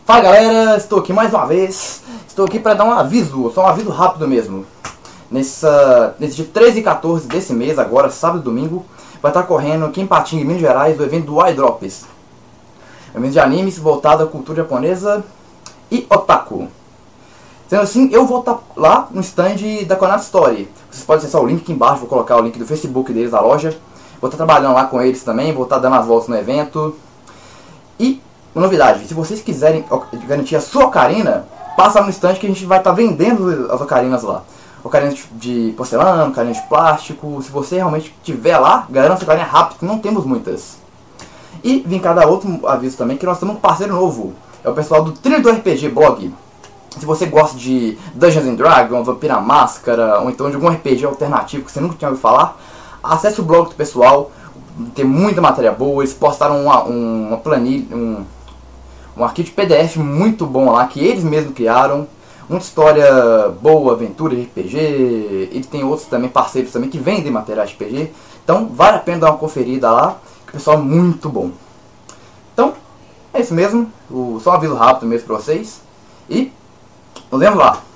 Fala galera, estou aqui mais uma vez. Estou aqui para dar um aviso, só um aviso rápido mesmo. Nesse dia 13 e 14 desse mês, agora, sábado e domingo, vai estar correndo aqui em Patinga, Minas Gerais, o evento do iDrops. Um evento de animes voltado à cultura japonesa e otaku. Sendo assim, eu vou estar lá no stand da Konami Story. Vocês podem acessar o link aqui embaixo, vou colocar o link do Facebook deles, da loja. Vou estar trabalhando lá com eles também, vou estar dando as voltas no evento. E, uma novidade, se vocês quiserem garantir a sua ocarina, passa no stand que a gente vai estar vendendo as ocarinas lá. Ocarinas de porcelana, ocarinas de plástico. Se você realmente tiver lá, garanta a sua ocarina rápido, que não temos muitas. E vim cá dar outro aviso também, que nós temos um parceiro novo. É o pessoal do Trilho do RPG Blog. Se você gosta de Dungeons and Dragons, Vampira Máscara, ou então de algum RPG alternativo que você nunca tinha ouvido falar, acesse o blog do pessoal, tem muita matéria boa. Eles postaram uma planilha, um arquivo de PDF muito bom lá, que eles mesmos criaram. Muita história boa, aventura de RPG. Eles têm outros também, parceiros também, que vendem material de RPG. Então vale a pena dar uma conferida lá, que o pessoal é muito bom. Então, é isso mesmo, só um aviso rápido mesmo pra vocês. E nos vemos lá.